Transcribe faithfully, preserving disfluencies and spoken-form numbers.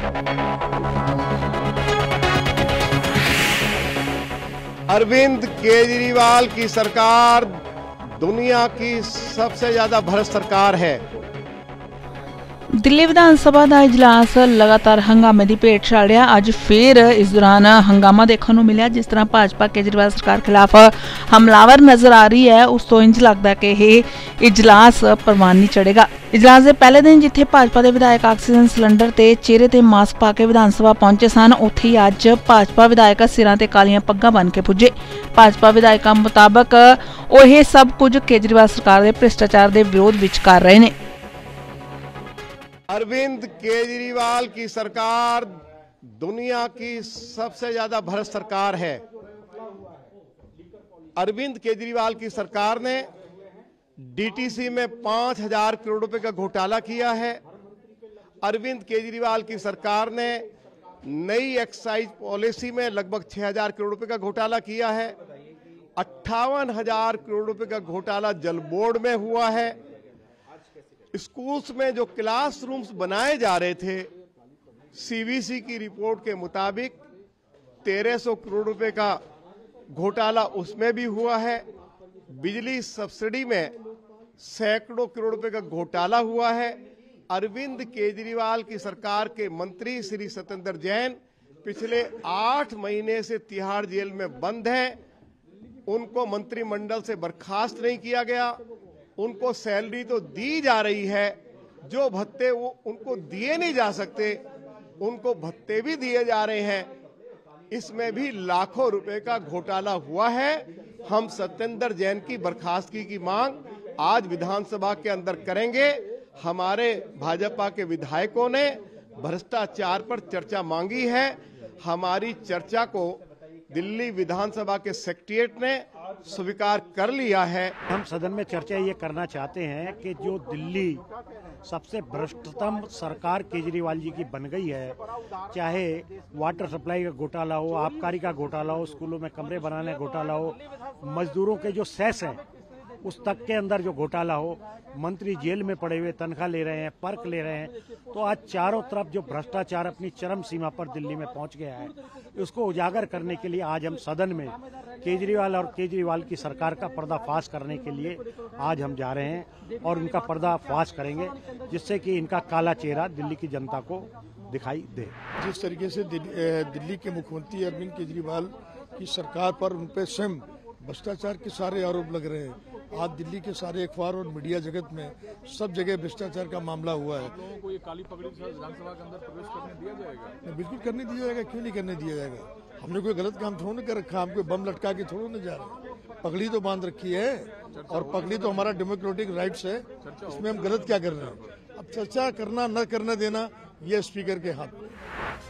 अरविंद केजरीवाल की सरकार दुनिया की सबसे ज्यादा भ्रष्ट सरकार है। दिल्ली विधानसभा का इजलास लगातार हंगामे की भेट चल रहा। अज फिर इस दौरान हंगामा देखने को मिला। जिस तरह भाजपा केजरीवाल सरकार खिलाफ हमलावर नजर आ रही है, उस तो इंज लगता है कि यह इजलास परवान नहीं चढ़ेगा। इजलास के पहले दिन जिथे भाजपा के विधायक आक्सीजन सिलेंडर ते चेहरे ते मास्क पा के विधानसभा पहुंचे सन, उत्थे ही अज भाजपा विधायक सिरां ते कालियां पग्गां बन के पुजे। भाजपा विधायकों मुताबक वो यह सब कुछ केजरीवाल सरकार के भ्रष्टाचार के विरोध विच कर रहे हैं। अरविंद केजरीवाल की सरकार दुनिया की सबसे ज्यादा भ्रष्ट सरकार है। अरविंद केजरीवाल की सरकार ने डीटीसी में पांच हजार करोड़ रुपए का घोटाला किया है। अरविंद केजरीवाल की सरकार ने नई एक्साइज पॉलिसी में लगभग छह हजार करोड़ रुपए का घोटाला किया है। अट्ठावन हजार करोड़ रुपए का घोटाला जल बोर्ड में हुआ है। स्कूल्स में जो क्लासरूम्स बनाए जा रहे थे, सीवीसी की रिपोर्ट के मुताबिक तेरह सौ करोड़ रुपए का घोटाला उसमें भी हुआ है। बिजली सब्सिडी में सैकड़ों करोड़ रुपए का घोटाला हुआ है। अरविंद केजरीवाल की सरकार के मंत्री श्री सत्येंद्र जैन पिछले आठ महीने से तिहाड़ जेल में बंद हैं। उनको मंत्रिमंडल से बर्खास्त नहीं किया गया। उनको सैलरी तो दी जा रही है, जो भत्ते वो उनको दिए नहीं जा सकते, उनको भत्ते भी दिए जा रहे हैं। इसमें भी लाखों रुपए का घोटाला हुआ है। हम सत्येंद्र जैन की बर्खास्तगी की मांग आज विधानसभा के अंदर करेंगे। हमारे भाजपा के विधायकों ने भ्रष्टाचार पर चर्चा मांगी है। हमारी चर्चा को दिल्ली विधानसभा के सेक्रेटरीएट ने स्वीकार कर लिया है। हम सदन में चर्चा ये करना चाहते हैं कि जो दिल्ली सबसे भ्रष्टतम सरकार केजरीवाल जी की बन गई है, चाहे वाटर सप्लाई का घोटाला हो, आबकारी का घोटाला हो, स्कूलों में कमरे बनाने का घोटाला हो, मजदूरों के जो सेस हैं उस तक के अंदर जो घोटाला हो, मंत्री जेल में पड़े हुए तनख्वाह ले रहे हैं, पर्क ले रहे हैं, तो आज चारों तरफ जो भ्रष्टाचार अपनी चरम सीमा पर दिल्ली में पहुंच गया है, उसको उजागर करने के लिए आज हम सदन में केजरीवाल और केजरीवाल की सरकार का पर्दाफाश करने के लिए आज हम जा रहे हैं और उनका पर्दाफाश करेंगे, जिससे कि इनका काला चेहरा दिल्ली की जनता को दिखाई दे। जिस तरीके से दिल्ली के मुख्यमंत्री अरविंद केजरीवाल की सरकार पर उन पे स्वयं भ्रष्टाचार के सारे आरोप लग रहे हैं। आज दिल्ली के सारे अखबार और मीडिया जगत में सब जगह भ्रष्टाचार का मामला हुआ है। लोगों को ये काली पगड़ी के साथ विधानसभा के अंदर प्रवेश करने दिया जाएगा? बिल्कुल करने दिया जाएगा, क्यों नहीं करने दिया जाएगा। हमने कोई गलत काम थोड़ा कर रखा, हम कोई बम लटका के थोड़ा न जा रहे। पगड़ी तो बांध रखी है और पगड़ी तो हमारा डेमोक्रेटिक राइट्स है, इसमें हम गलत क्या कर रहे हैं। अब चर्चा करना न करने देना ये स्पीकर के हाथ में।